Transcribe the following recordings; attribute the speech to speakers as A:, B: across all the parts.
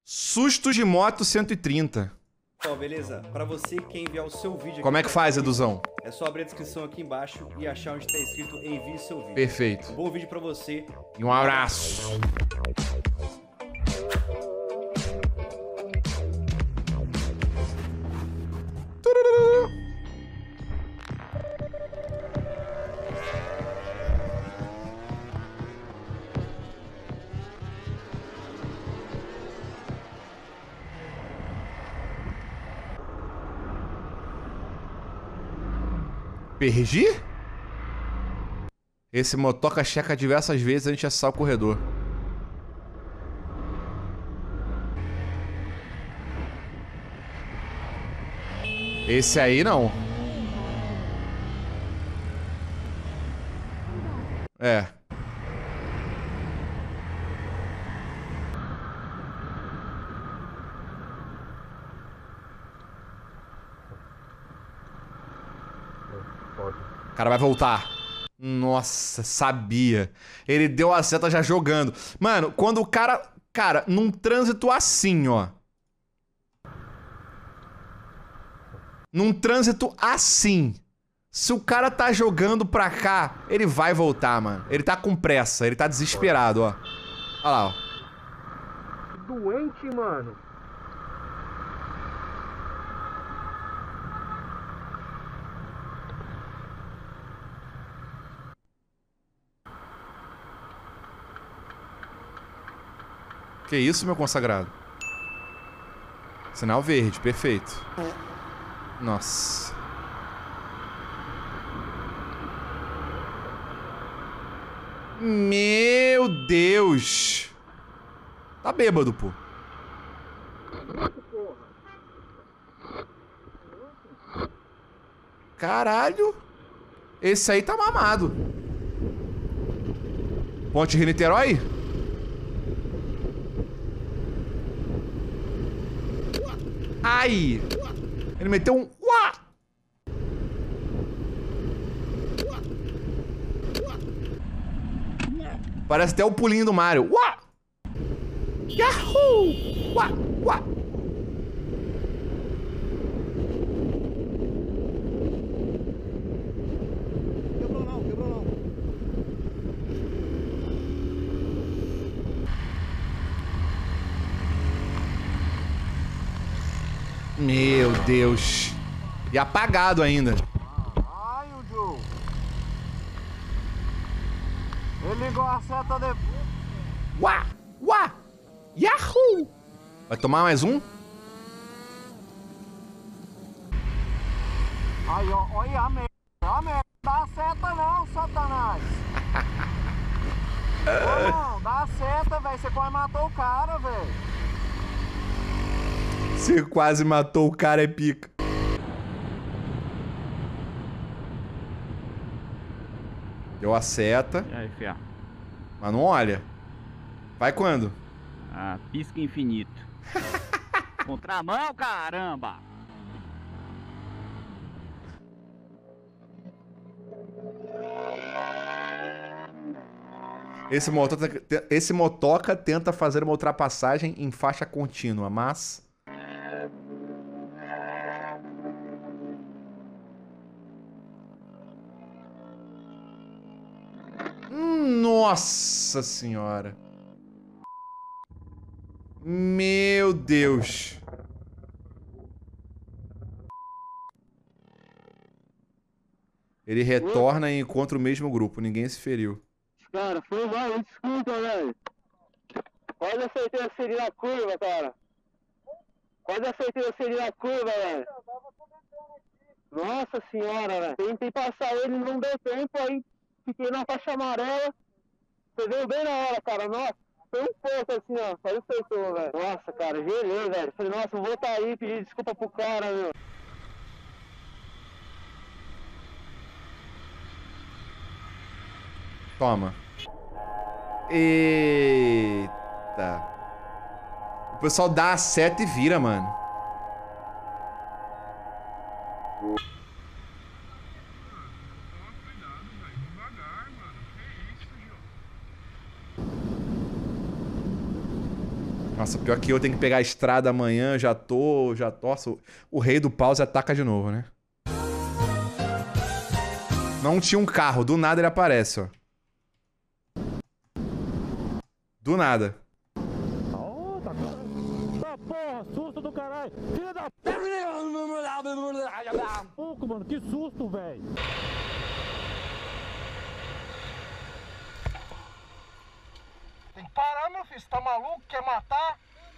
A: Susto de moto 130.
B: Ó, beleza? Pra você que quer enviar o seu vídeo aqui,
A: Como é que faz, Eduzão?
B: é só abrir a descrição aqui embaixo e achar onde tá escrito envie seu vídeo.
A: Perfeito.
B: Bom vídeo pra você.
A: E um abraço. Perdi? Esse motoca checa diversas vezes antes de acessar o corredor. Esse aí não. É. O cara vai voltar. Nossa, sabia. Ele deu a seta já jogando. Mano, quando o cara... Cara, num trânsito assim, ó. Num trânsito assim. Se o cara tá jogando pra cá, ele vai voltar, mano. Ele tá com pressa, ele tá desesperado, ó. Olha lá, ó.
C: Doente, mano.
A: Que isso, meu consagrado? Sinal verde, perfeito. Nossa. Meu Deus. Tá bêbado, pô. Caralho. Esse aí tá mamado. Ponte Rio-Niterói? Ai! Ele meteu um... Uá! Parece até o pulinho do Mario. Uá! Yahoo! Uá! Uá!
B: Quebrou não, quebrou não.
A: Meu Deus. E apagado ainda.
C: Ai, o Joe. Ele ligou a seta de...
A: Uá! Uá! Yahoo! Vai tomar mais um?
C: Aí, ó, olha a merda. A merda. Dá a seta não, satanás. Ô, não, dá a seta, velho. Você quase matou o cara, velho.
A: Você quase matou o cara, é pica. Deu a seta,
D: E aí, fia?
A: mas não olha. Vai quando?
D: Ah, pisca infinito. Contramão, caramba!
A: Esse motoca tenta fazer uma ultrapassagem em faixa contínua, mas... Nossa senhora. Meu Deus. Ele retorna e encontra o mesmo grupo. Ninguém se feriu.
C: Cara, foi mal, desculpa, velho. Quase acertei a siri na curva, cara. Quase acertei a siri na curva, velho. Nossa senhora, velho. Tentei passar ele, não deu tempo, aí fiquei na faixa amarela. Você veio bem na hora, cara. Nossa, foi um pouco assim, ó. Quase acertou, velho. Nossa, cara, gelei, velho. Falei, nossa, eu vou tá aí, pedir desculpa pro cara, meu.
A: Toma. Eita. O pessoal dá a seta e vira, mano. Nossa, Nossa, pior que eu tenho que pegar a estrada amanhã, já tô... Nossa, o rei do pause ataca de novo, né? Não tinha um carro, do nada ele aparece, ó. Do nada.
E: Tá porra, susto do caralho! Filha da p... Pouco, mano, que susto, velho!
F: Tem que parar, meu filho. Você tá maluco? Quer matar?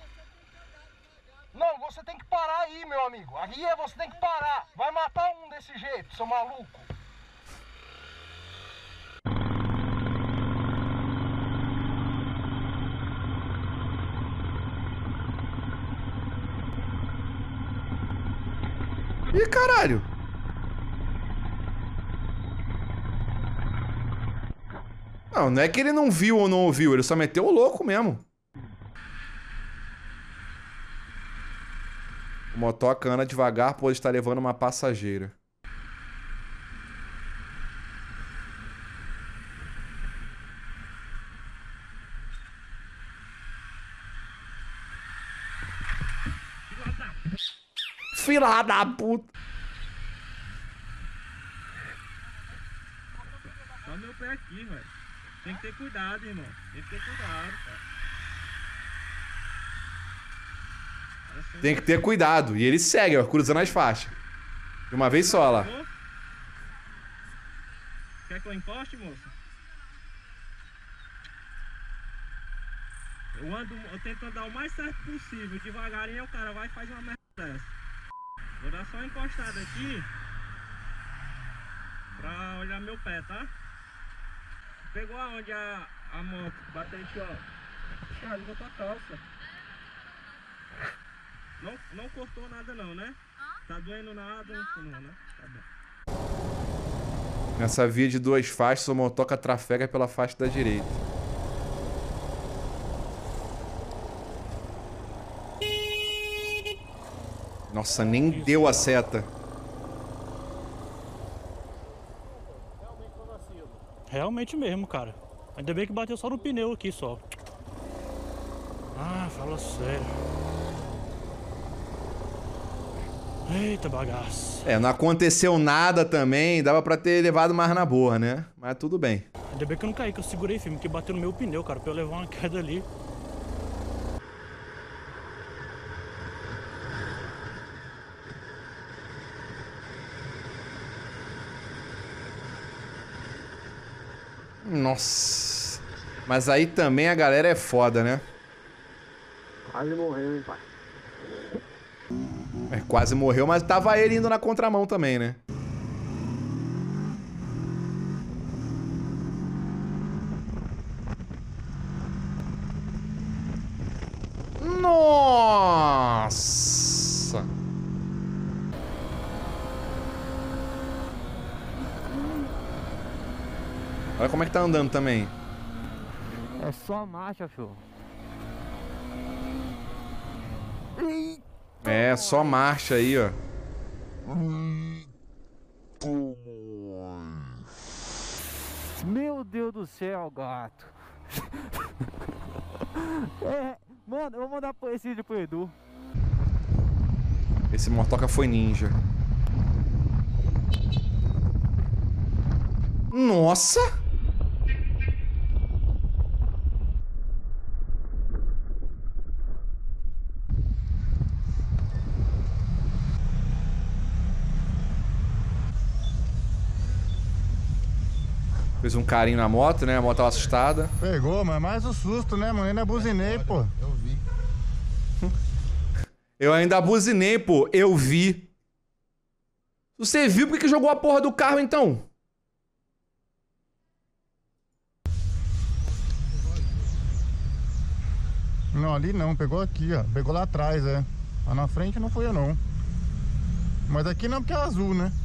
F: Não, você tem que parar aí, meu amigo. Aí você tem que parar. Vai matar um desse jeito, seu maluco.
A: Ih, caralho! Não é que ele não viu ou não ouviu, ele só meteu o louco mesmo. O motoca anda devagar, pois está levando uma passageira. Filha da puta!
E: Olha o meu pé aqui, velho. Tem que ter cuidado, irmão. Tem que ter cuidado, cara.
A: Tem que ter cuidado. E ele segue, ó, cruzando as faixas. De uma vez só lá.
E: Quer que eu encoste, moça? Eu tento andar o mais certo possível. Devagarinho o cara vai e faz uma merda dessa. Vou dar só uma encostada aqui pra olhar meu pé, tá? Pegou aonde a moto? Bateu aqui, ó. Rasgou tua calça. Não cortou nada não, né? Tá doendo nada? Não, né? Tá bom.
A: Nessa via de duas faixas, o motoca trafega pela faixa da direita. Nossa, nem deu a seta.
E: Realmente mesmo, cara. Ainda bem que bateu só no pneu aqui, só. Ah, fala sério. Eita bagaço.
A: É, não aconteceu nada também, dava pra ter levado mais na boa, né? Mas tudo bem.
E: Ainda bem que eu não caí, que eu segurei firme, que bateu no meu pneu, cara, pra eu levar uma queda ali.
A: Nossa. Mas aí também a galera é foda, né?
C: Quase morreu, hein, pai.
A: É, quase morreu, mas tava ele indo na contramão também, né? Nossa! Olha como é que tá andando também.
E: É só marcha, filho.
A: É, só marcha aí, ó.
E: Meu Deus do céu, gato. Mano, eu vou mandar esse vídeo pro Edu.
A: Esse motoca foi ninja. Nossa! Fez um carinho na moto, né? A moto tava assustada.
F: Pegou, mas mais o susto, né, mano? Ainda buzinei, pô. Eu vi.
A: Eu ainda buzinei, pô. Eu vi. Você viu por que jogou a porra do carro, então?
F: Não, ali não. Pegou aqui, ó. Pegou lá atrás, é. Lá na frente não foi eu, não. Mas aqui não, porque é azul, né?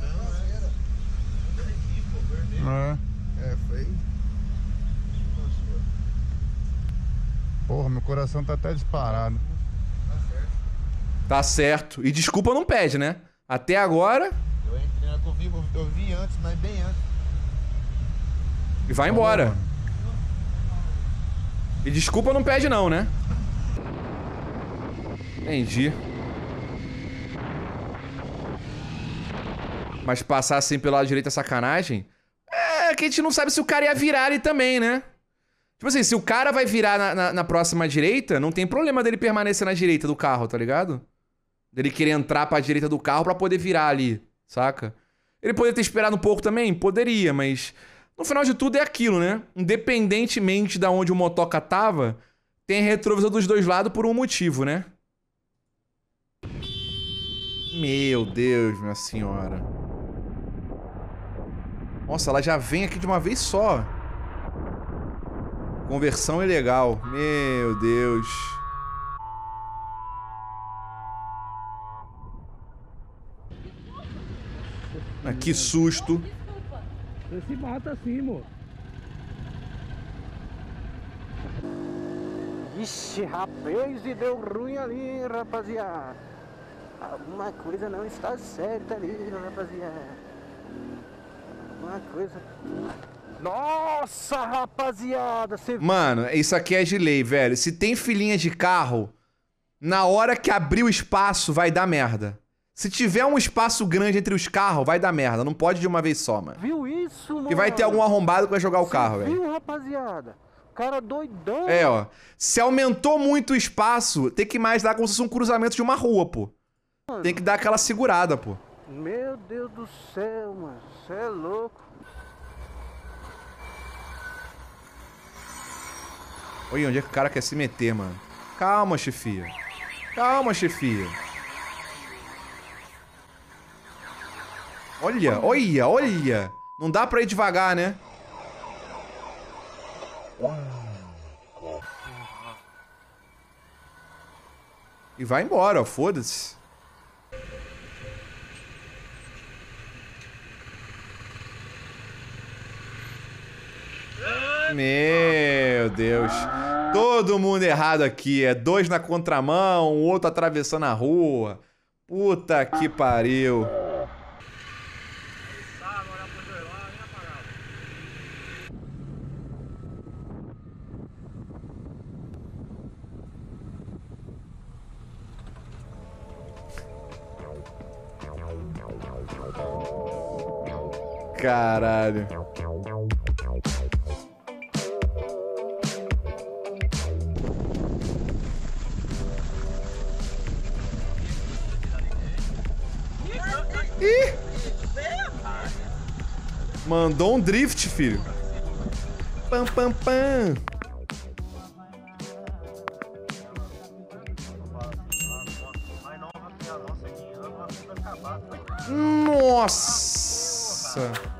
F: Foi. Porra, meu coração tá até disparado.
A: Tá certo. E desculpa não pede, né? Até agora...
G: Eu entrei na Covivo, eu vi antes, mas bem antes.
A: E vai embora. E desculpa não pede não, né? Entendi. Mas passar assim pelo lado direito é sacanagem? É que a gente não sabe se o cara ia virar ali também, né? Tipo assim, se o cara vai virar na próxima direita, não tem problema dele permanecer na direita do carro, tá ligado? Dele querer entrar pra direita do carro pra poder virar ali, saca? Ele poderia ter esperado um pouco também? Poderia, mas... No final de tudo é aquilo, né? Independentemente de onde o motoca tava, tem retrovisor dos dois lados por um motivo, né? Meu Deus, minha senhora. Nossa, ela já vem aqui de uma vez só. Conversão ilegal. Meu Deus. Ah, que susto.
E: Você se mata assim, moço.
C: Ixi, rapaz, e deu ruim ali, rapaziada. Alguma coisa não está certa ali, rapaziada. Alguma coisa... Nossa, rapaziada! Você...
A: Mano, isso aqui é de lei, velho. Se tem filinha de carro, na hora que abrir o espaço, vai dar merda. Se tiver um espaço grande entre os carros, vai dar merda. Não pode de uma vez só, mano.
C: Viu isso, mano?
A: E vai ter algum arrombado que vai jogar o carro, velho.
C: Viu, rapaziada? Cara doidão.
A: É, ó. Se aumentou muito o espaço, tem que mais dar como se fosse um cruzamento de uma rua, pô. Tem que dar aquela segurada, pô.
C: Meu Deus do céu, mano. Você é louco.
A: Olha onde é que o cara quer se meter, mano. Calma, chefia. Calma, chefia. Olha, olha, olha. Não dá pra ir devagar, né? E vai embora, ó. Foda-se. Meu Deus. Todo mundo errado aqui. É dois na contramão, o outro atravessando a rua. Puta que pariu. Caralho. Ih! Mandou um drift, filho. Pam, pam, pam. Nossa!